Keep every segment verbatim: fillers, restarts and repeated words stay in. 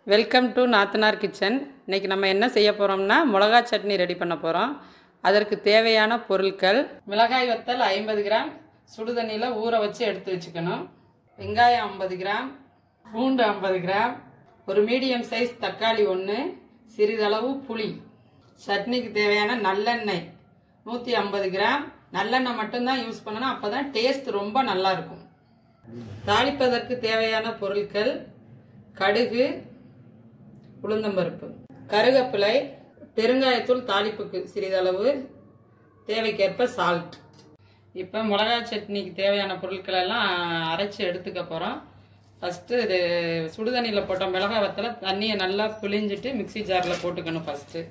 Welcome to நாத்தனார் kitchen. இன்றைக்கி நம்ம என்ன செய்ய போகிறோம்னா மிளகாய் சட்னி ரெடி பண்ண போகிறோம். அதற்கு தேவையான பொருட்கள்: மிளகாய் வத்தல் ஐம்பது கிராம் சுடுதண்ணியில் ஊற வச்சு எடுத்து வச்சுக்கணும். வெங்காயம் ஐம்பது கிராம், பூண்டு ஐம்பது கிராம், ஒரு மீடியம் சைஸ் தக்காளி ஒன்று, சிறிதளவு புளி. சட்னிக்கு தேவையான நல்லெண்ணெய் நூற்றி ஐம்பது கிராம். நல்லெண்ணெய் மட்டும்தான் யூஸ் பண்ணணும், அப்போ தான் டேஸ்ட் ரொம்ப நல்லாயிருக்கும். தாளிப்பதற்கு தேவையான பொருட்கள்: கடுகு, உளுந்தம்பருப்பு, கருவேப்பிலை, பெருங்காயத்தூள் தாளிப்புக்கு சிறிதளவு, தேவைக்கேற்ப சால்ட். இப்போ மிளகாய் சட்னிக்கு தேவையான பொருட்கள் எல்லாம் அரைச்சி எடுத்துக்க போகிறோம். ஃபஸ்ட்டு இது சுடுதண்ணியில் போட்ட மிளகாய் வத்தலை தண்ணியை நல்லா பிழிஞ்சிட்டு மிக்சி ஜாரில் போட்டுக்கணும். ஃபஸ்ட்டு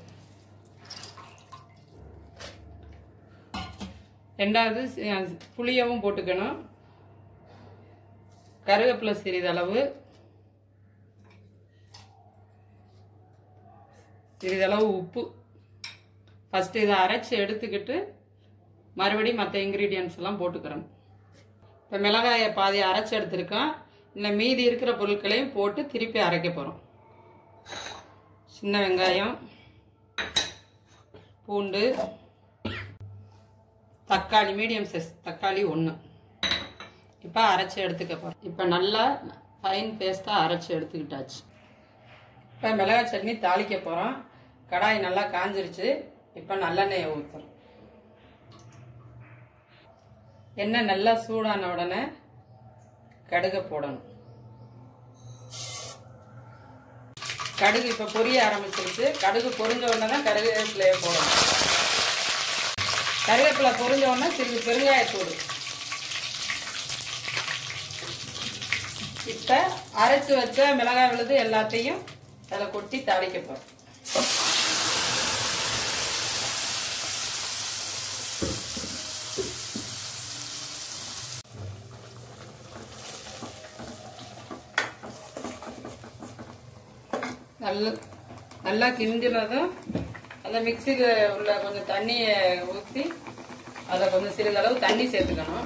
ரெண்டாவது புளியவும் போட்டுக்கணும். கருவேப்பிலை சிறிதளவு, சிறிதளவு உப்பு. ஃபஸ்ட்டு இதை அரைச்சி எடுத்துக்கிட்டு மறுபடியும் மற்ற இன்க்ரீடியன்ஸ் எல்லாம் போட்டுக்கிறோம். இப்போ மிளகாயை பாதி அரைச்சி எடுத்துருக்கோம். இல்லை மீதி இருக்கிற பொருட்களையும் போட்டு திருப்பி அரைக்க போகிறோம். சின்ன வெங்காயம், பூண்டு, தக்காளி மீடியம் சைஸ் தக்காளி ஒன்று. இப்போ அரைச்சி எடுத்துக்க போகிறோம். இப்போ நல்லா ஃபைன் பேஸ்ட்டாக அரைச்சி எடுத்துக்கிட்டாச்சு. இப்போ மிளகாய் சட்னி தாளிக்க போகிறோம். கடாய் நல்லா காஞ்சிருச்சு. இப்போ நல்லெண்ணெயை ஊற்றுறோம். எண்ணெய் நல்லா சூடான உடனே கடுகை போடணும். கடுகு இப்போ பொரிய ஆரம்பிச்சிருச்சு. கடுகு பொரிஞ்ச உடனே தான் கருவேப்பிலையை போடணும். கருவேப்பிலை பொரிஞ்ச உடனே சிறிது பெருங்காயத்தூள். இப்போ அரைச்சி வச்ச மிளகாய் விழுது எல்லாத்தையும் அதில் கொட்டி தாளிக்க போகிறோம். நல்லா நல்லா கிண்டினதும் அந்த மிக்சியில் உள்ள கொஞ்சம் தண்ணியை ஊற்றி அதில் கொஞ்சம் சிறிதளவு தண்ணி சேர்த்துக்கணும்.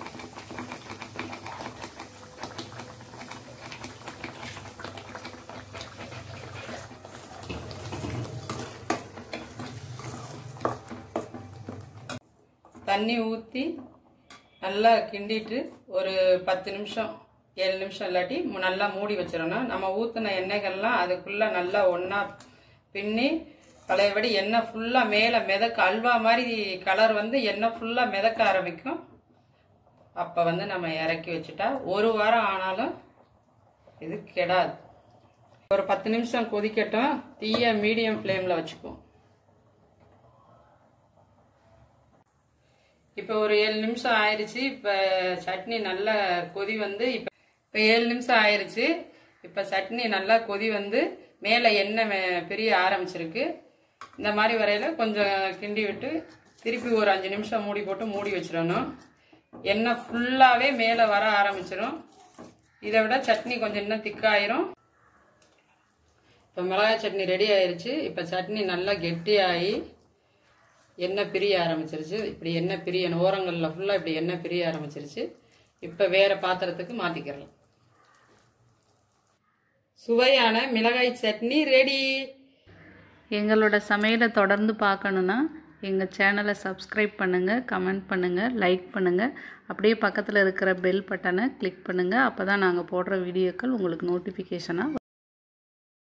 தண்ணி ஊற்றி நல்லா கிண்டிட்டு ஒரு பத்து நிமிஷம் ஏழு நிமிஷம் இல்லாட்டி நல்லா மூடி வச்சிடணும். நம்ம ஊற்றின எண்ணெய்கள்லாம் அதுக்குள்ளே நல்லா ஒன்றா பின்னி பழையபடி எண்ணெய் ஃபுல்லாக மேலே மிதக்க அல்வா மாதிரி கலர் வந்து எண்ணெய் ஃபுல்லாக மிதக்க ஆரம்பிக்கும். அப்போ வந்து நம்ம இறக்கி வச்சுட்டா ஒரு வாரம் ஆனாலும் இது கெடாது. ஒரு பத்து நிமிஷம் கொதிக்கட்டும். தீய மீடியம் ஃப்ளேமில் வச்சுக்குவோம். இப்போ ஒரு ஏழு நிமிஷம் ஆயிடுச்சு. இப்போ சட்னி நல்லா கொதி வந்து இப்போ இப்போ ஏழு நிமிஷம் ஆயிடுச்சு. இப்போ சட்னி நல்லா கொதி வந்து மேலே எண்ணெய் பிரிய ஆரம்பிச்சிருக்கு. இந்த மாதிரி வரையில் கொஞ்சம் கிண்டி விட்டு திருப்பி ஒரு அஞ்சு நிமிஷம் மூடி போட்டு மூடி வச்சிடணும். எண்ணெய் ஃபுல்லாகவே மேலே வர ஆரம்பிச்சிடும். இதை விட சட்னி கொஞ்சம் இன்னும் திக்காயிரும். இப்போ மிளகாய் சட்னி ரெடி ஆயிடுச்சு. இப்போ சட்னி நல்லா கெட்டியாகி எண்ணெய் பிரிய ஆரம்பிச்சிருச்சு. இப்படி எண்ணெய் பிரியணும். ஓரங்களில் ஃபுல்லாக இப்படி எண்ணெய் பிரிய ஆரம்பிச்சிருச்சு. இப்போ வேறு பாத்திரத்துக்கு மாற்றிக்கிறலாம். சுவையான மிளகாய் சட்னி ரெடி. எங்களோட சமையலை தொடர்ந்து பார்க்கணுன்னா எங்கள் சேனலை சப்ஸ்கிரைப் பண்ணுங்கள், கமெண்ட் பண்ணுங்கள், லைக் பண்ணுங்கள். அப்படியே பக்கத்தில் இருக்கிற பெல் பட்டனை கிளிக் பண்ணுங்கள். அப்போ தான் நாங்கள் போடுற வீடியோக்கள் உங்களுக்கு நோட்டிஃபிகேஷனாக